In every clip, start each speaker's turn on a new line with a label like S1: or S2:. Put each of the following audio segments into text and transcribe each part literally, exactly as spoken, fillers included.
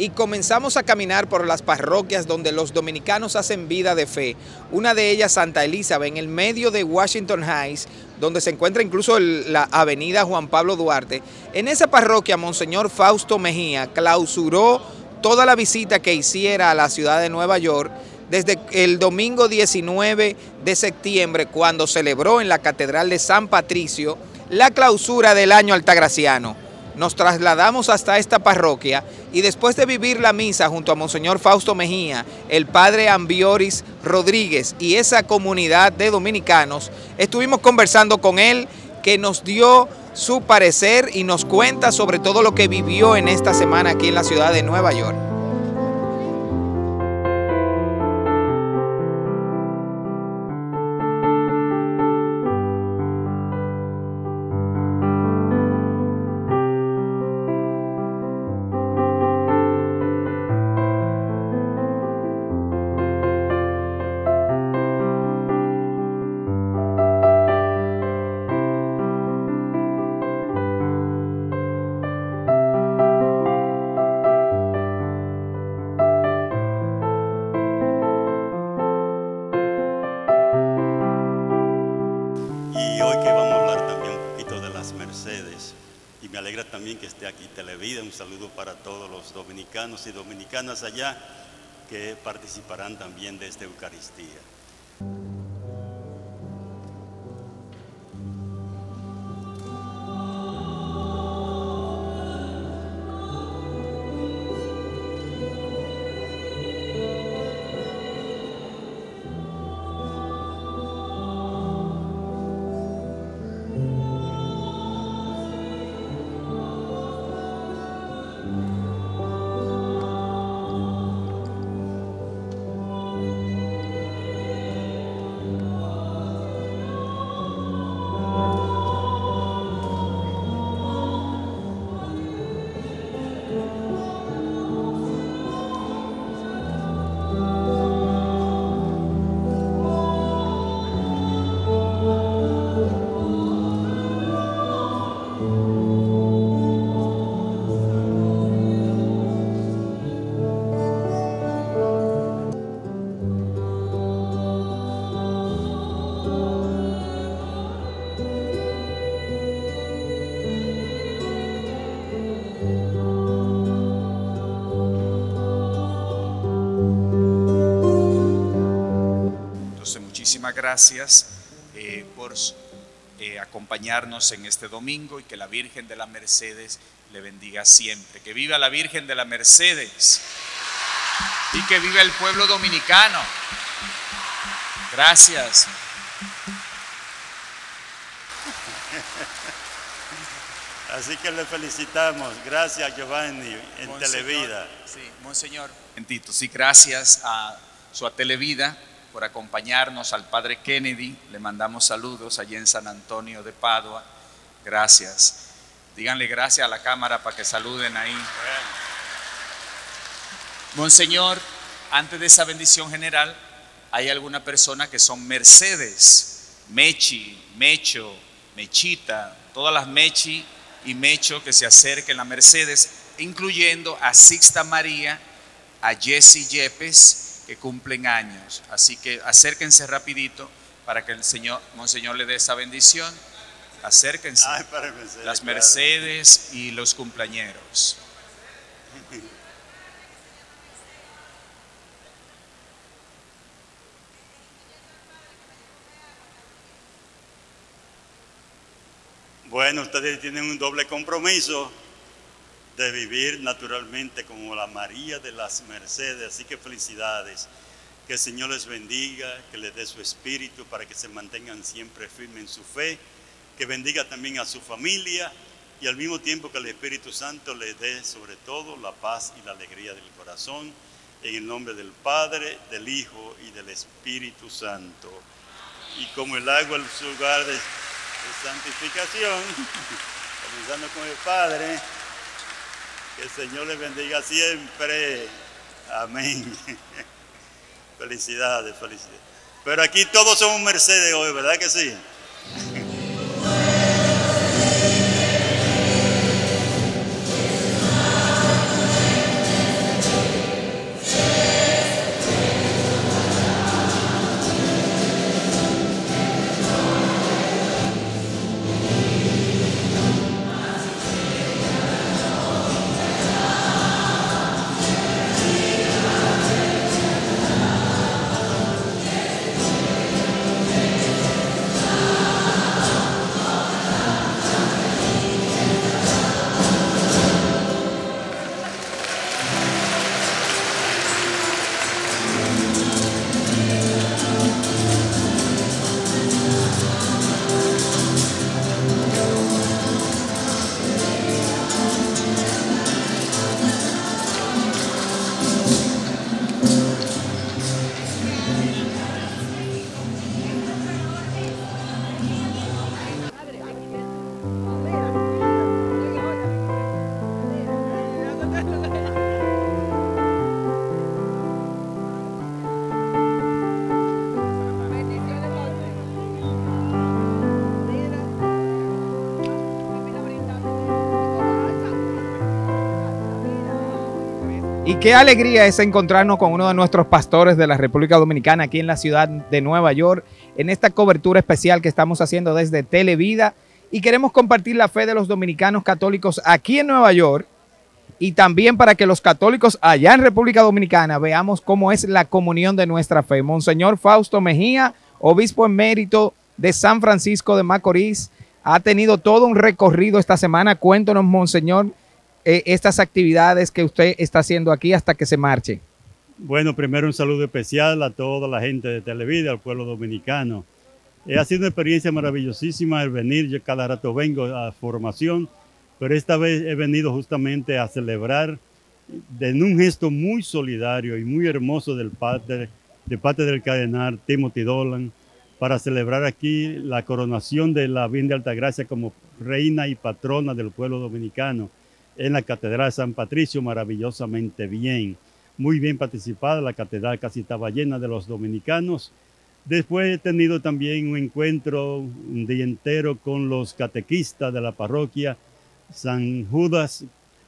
S1: y comenzamos a caminar por las parroquias donde los dominicanos hacen vida de fe. Una de ellas, Santa Elizabeth, en el medio de Washington Heights, donde se encuentra incluso el, la avenida Juan Pablo Duarte. En esa parroquia, Monseñor Fausto Mejía clausuró toda la visita que hiciera a la ciudad de Nueva York desde el domingo diecinueve de septiembre, cuando celebró en la Catedral de San Patricio la clausura del año altagraciano. Nos trasladamos hasta esta parroquia y después de vivir la misa junto a Monseñor Fausto Mejía, el padre Ambioris Rodríguez y esa comunidad de dominicanos, estuvimos conversando con él, que nos dio su parecer y nos cuenta sobre todo lo que vivió en esta semana aquí en la ciudad de Nueva York.
S2: Y me alegra también que esté aquí Televida. Un saludo para todos los dominicanos y dominicanas allá que participarán también de esta Eucaristía.
S3: Muchísimas gracias eh, por eh, acompañarnos en este domingo y que la Virgen de las Mercedes le bendiga siempre. Que viva la Virgen de las Mercedes y que viva el pueblo dominicano. Gracias.
S2: Así que le felicitamos. Gracias, Giovanni, en Monseñor, Televida.
S3: Sí, Monseñor. Sí, gracias a su a Televida por acompañarnos, al Padre Kennedy, le mandamos saludos allí en San Antonio de Padua, gracias. Díganle gracias a la cámara para que saluden ahí. Bueno. Monseñor, antes de esa bendición general, hay algunas personas que son Mercedes, Mechi, Mecho, Mechita, todas las Mechi y Mecho que se acerquen a Mercedes, incluyendo a Sixta María, a Jesse Yepes, que cumplen años, así que acérquense rapidito para que el Señor, Monseñor le dé esa bendición. Acérquense. Ay, Mercedes, las Mercedes, claro. Y los cumpleañeros.
S2: Bueno, ustedes tienen un doble compromiso de vivir naturalmente como la María de las Mercedes, así que felicidades, que el Señor les bendiga, que les dé su espíritu para que se mantengan siempre firmes en su fe, que bendiga también a su familia y al mismo tiempo que el Espíritu Santo les dé sobre todo la paz y la alegría del corazón, en el nombre del Padre, del Hijo y del Espíritu Santo. Y como el agua es su lugar de, de santificación, comenzando con el Padre, que el Señor les bendiga siempre. Amén. Felicidades, felicidades. Pero aquí todos somos Mercedes hoy, ¿verdad que sí?
S1: Y qué alegría es encontrarnos con uno de nuestros pastores de la República Dominicana aquí en la ciudad de Nueva York, en esta cobertura especial que estamos haciendo desde Televida, y queremos compartir la fe de los dominicanos católicos aquí en Nueva York y también para que los católicos allá en República Dominicana veamos cómo es la comunión de nuestra fe. Monseñor Fausto Mejía, obispo emérito de San Francisco de Macorís, ha tenido todo un recorrido esta semana. Cuéntanos, Monseñor, eh, estas actividades que usted está haciendo aquí hasta que se marche.
S2: Bueno, primero un saludo especial a toda la gente de Televida, al pueblo dominicano. Eh, ha sido una experiencia maravillosísima el venir. Yo cada rato vengo a formación, pero esta vez he venido justamente a celebrar en un gesto muy solidario y muy hermoso del padre, de parte del cardenal Timothy Dolan, para celebrar aquí la coronación de la Virgen de Altagracia como reina y patrona del pueblo dominicano en la Catedral de San Patricio, maravillosamente bien. Muy bien participada, la catedral casi estaba llena de los dominicanos. Después he tenido también un encuentro un día entero con los catequistas de la parroquia San Judas,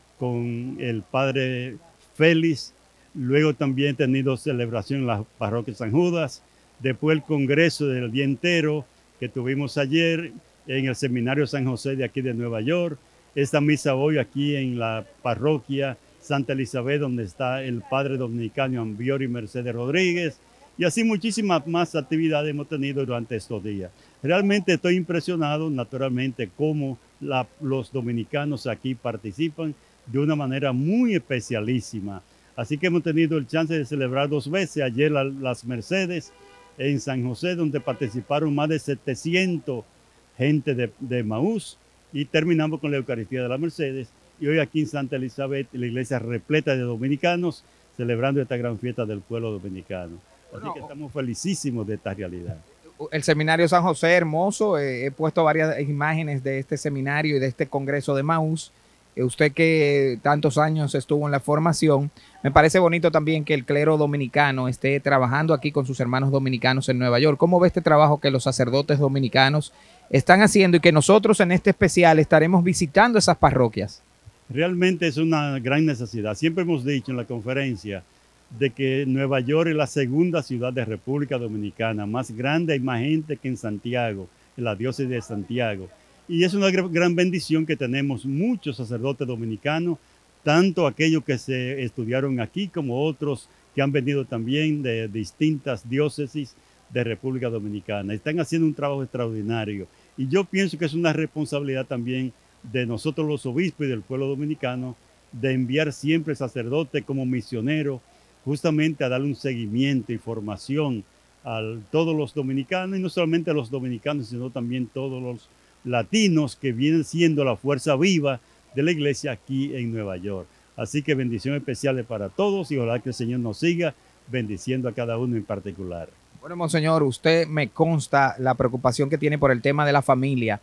S2: con el padre Félix. Luego también he tenido celebración en la parroquia San Judas. Después el congreso del día entero que tuvimos ayer en el seminario San José de aquí de Nueva York. Esta misa hoy aquí en la parroquia Santa Elizabeth, donde está el padre dominicano Ambiori Mercedes Rodríguez. Y así muchísimas más actividades hemos tenido durante estos días. Realmente estoy impresionado, naturalmente, cómo la, los dominicanos aquí participan de una manera muy especialísima. Así que hemos tenido el chance de celebrar dos veces. Ayer la, las Mercedes en San José, donde participaron más de setecientos gente de, de Maús. Y terminamos con la Eucaristía de la Mercedes. Y hoy aquí en Santa Elizabeth, la iglesia repleta de dominicanos, celebrando esta gran fiesta del pueblo dominicano. Así bueno, que estamos felicísimos de esta realidad.
S1: El seminario San José, hermoso. Eh, he puesto varias imágenes de este seminario y de este congreso de Maús. Eh, usted que tantos años estuvo en la formación, me parece bonito también que el clero dominicano esté trabajando aquí con sus hermanos dominicanos en Nueva York. ¿Cómo ve este trabajo que los sacerdotes dominicanos están haciendo y que nosotros en este especial estaremos visitando esas parroquias?
S2: Realmente es una gran necesidad. Siempre hemos dicho en la conferencia de que Nueva York es la segunda ciudad de República Dominicana, más grande y más gente que en Santiago, en la diócesis de Santiago. Y es una gran bendición que tenemos muchos sacerdotes dominicanos, tanto aquellos que se estudiaron aquí como otros que han venido también de distintas diócesis de República Dominicana. Están haciendo un trabajo extraordinario y yo pienso que es una responsabilidad también de nosotros los obispos y del pueblo dominicano de enviar siempre sacerdotes como misioneros justamente a darle un seguimiento y formación a todos los dominicanos, y no solamente a los dominicanos, sino también todos los latinos que vienen siendo la fuerza viva de la iglesia aquí en Nueva York. Así que bendiciones especiales para todos y ojalá que el Señor nos siga bendiciendo a cada uno en particular.
S1: Bueno, Monseñor, usted me consta la preocupación que tiene por el tema de la familia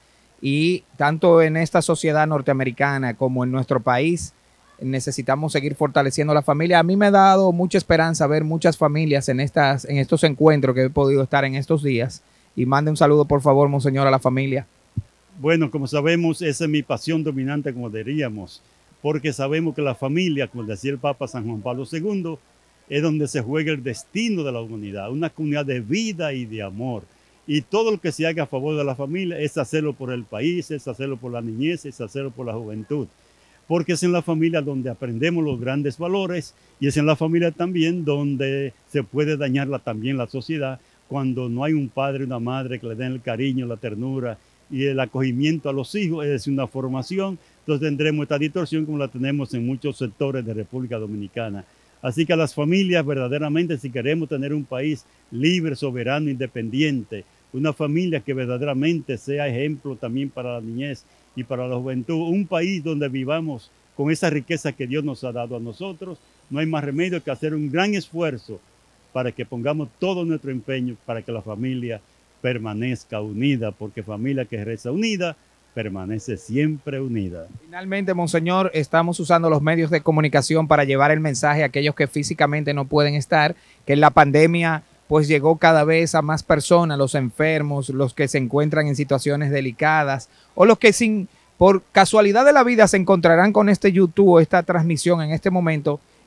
S1: y tanto en esta sociedad norteamericana como en nuestro país necesitamos seguir fortaleciendo la familia. A mí me ha dado mucha esperanza ver muchas familias en, estas, en estos encuentros que he podido estar en estos días. Y mande un saludo, por favor, Monseñor, a la familia.
S2: Bueno, como sabemos, esa es mi pasión dominante, como diríamos, porque sabemos que la familia, como decía el Papa San Juan Pablo segundo, es donde se juega el destino de la humanidad, una comunidad de vida y de amor. Y todo lo que se haga a favor de la familia es hacerlo por el país, es hacerlo por la niñez, es hacerlo por la juventud. Porque es en la familia donde aprendemos los grandes valores y es en la familia también donde se puede dañar la, también la sociedad cuando no hay un padre, una madre que le den el cariño, la ternura y el acogimiento a los hijos, es decir, una formación. Entonces tendremos esta distorsión como la tenemos en muchos sectores de República Dominicana. Así que a las familias verdaderamente, si queremos tener un país libre, soberano, independiente, una familia que verdaderamente sea ejemplo también para la niñez y para la juventud, un país donde vivamos con esa riqueza que Dios nos ha dado a nosotros, no hay más remedio que hacer un gran esfuerzo para que pongamos todo nuestro empeño para que la familia permanezca unida, porque familia que reza unida, permanece siempre unida.
S1: Finalmente, Monseñor, estamos usando los medios de comunicación para llevar el mensaje a aquellos que físicamente no pueden estar, que en la pandemia pues llegó cada vez a más personas, los enfermos, los que se encuentran en situaciones delicadas o los que sin por casualidad de la vida se encontrarán con este YouTube, esta transmisión en este momento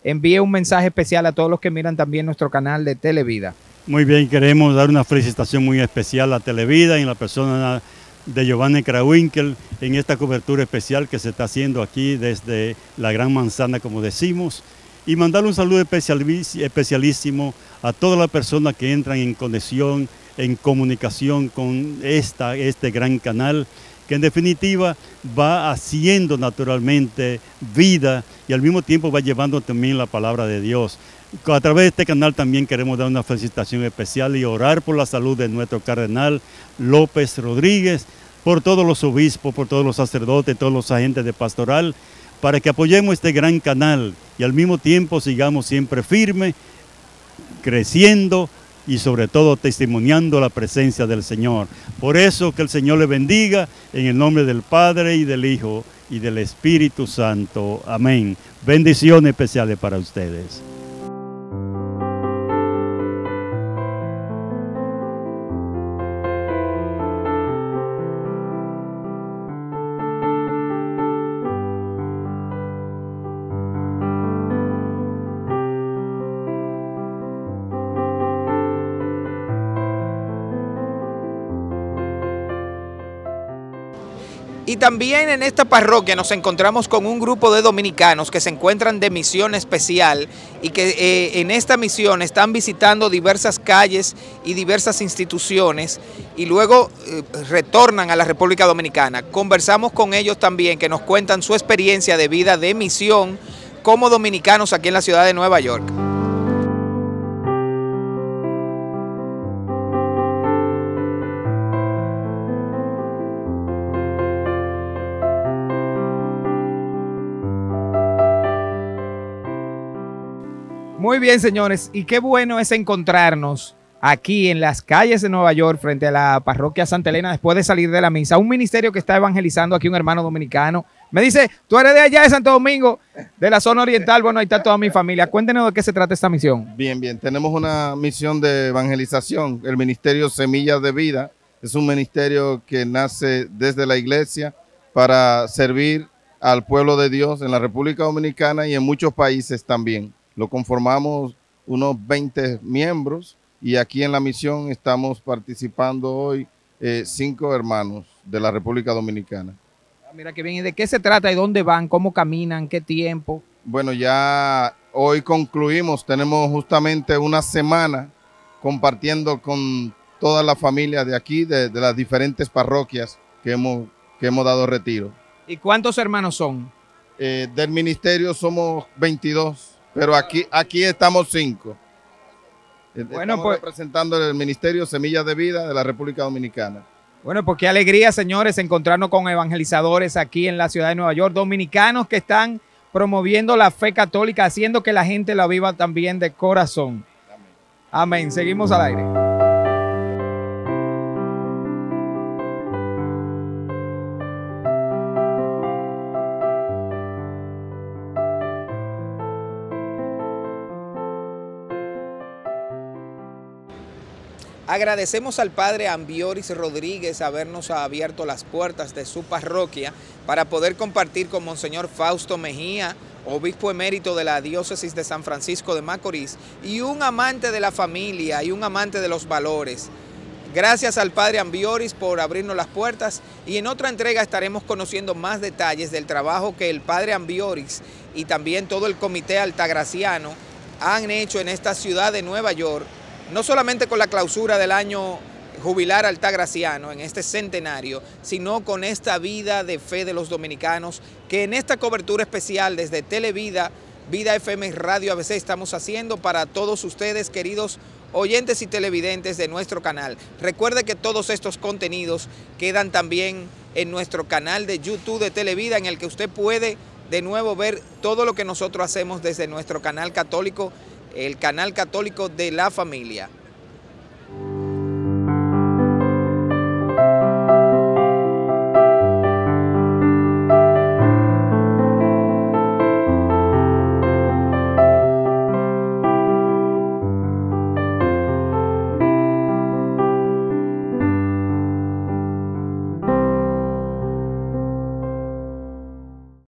S1: envíe un mensaje especial a todos los que miran también nuestro canal de Televida.
S2: Muy bien, queremos dar una felicitación muy especial a Televida en la persona de Giovanni Krawinkel en esta cobertura especial que se está haciendo aquí desde la Gran Manzana, como decimos, y mandar un saludo especialísimo a todas las personas que entran en conexión, en comunicación con esta, este gran canal, que en definitiva va haciendo naturalmente vida y al mismo tiempo va llevando también la palabra de Dios. A través de este canal también queremos dar una felicitación especial y orar por la salud de nuestro cardenal López Rodríguez, por todos los obispos, por todos los sacerdotes, todos los agentes de pastoral, para que apoyemos este gran canal y al mismo tiempo sigamos siempre firmes, creciendo y sobre todo testimoniando la presencia del Señor. Por eso que el Señor le bendiga en el nombre del Padre y del Hijo y del Espíritu Santo. Amén. Bendiciones especiales para ustedes.
S1: Y también en esta parroquia nos encontramos con un grupo de dominicanos que se encuentran de misión especial y que eh, en esta misión están visitando diversas calles y diversas instituciones y luego eh, retornan a la República Dominicana. Conversamos con ellos también, que nos cuentan su experiencia de vida de misión como dominicanos aquí en la ciudad de Nueva York. Muy bien, señores, y qué bueno es encontrarnos aquí en las calles de Nueva York frente a la parroquia Santa Elena después de salir de la misa. Un ministerio que está evangelizando aquí, un hermano dominicano. Me dice, tú eres de allá de Santo Domingo, de la zona oriental. Bueno, ahí está toda mi familia. Cuéntenos de qué se trata esta misión.
S4: Bien, bien. Tenemos una misión de evangelización. El ministerio Semillas de Vida es un ministerio que nace desde la iglesia para servir al pueblo de Dios en la República Dominicana y en muchos países también. Lo conformamos unos veinte miembros y aquí en la misión estamos participando hoy eh, cinco hermanos de la República Dominicana.
S1: Ah, mira qué bien. ¿Y de qué se trata? ¿Y dónde van? ¿Cómo caminan? ¿Qué tiempo?
S4: Bueno, ya hoy concluimos. Tenemos justamente una semana compartiendo con toda la familia de aquí, de, de las diferentes parroquias que hemos, que hemos dado retiro.
S1: ¿Y cuántos hermanos son?
S4: Eh, del ministerio somos veintidós. Pero aquí, aquí estamos cinco.
S1: Bueno,
S4: estamos
S1: pues,
S4: representando el Ministerio Semillas de Vida de la República Dominicana.
S1: Bueno, pues qué alegría, señores, encontrarnos con evangelizadores aquí en la ciudad de Nueva York, dominicanos que están promoviendo la fe católica, haciendo que la gente la viva también de corazón. Amén. Amén. Seguimos al aire. Agradecemos al padre Ambioris Rodríguez habernos abierto las puertas de su parroquia para poder compartir con Monseñor Fausto Mejía, obispo emérito de la diócesis de San Francisco de Macorís y un amante de la familia y un amante de los valores. Gracias al padre Ambioris por abrirnos las puertas y en otra entrega estaremos conociendo más detalles del trabajo que el padre Ambioris y también todo el comité altagraciano han hecho en esta ciudad de Nueva York, no solamente con la clausura del año jubilar altagraciano en este centenario, sino con esta vida de fe de los dominicanos que en esta cobertura especial desde Televida, Vida F M Radio A B C estamos haciendo para todos ustedes, queridos oyentes y televidentes de nuestro canal. Recuerde que todos estos contenidos quedan también en nuestro canal de YouTube de Televida, en el que usted puede de nuevo ver todo lo que nosotros hacemos desde nuestro canal católico, el canal católico de la familia.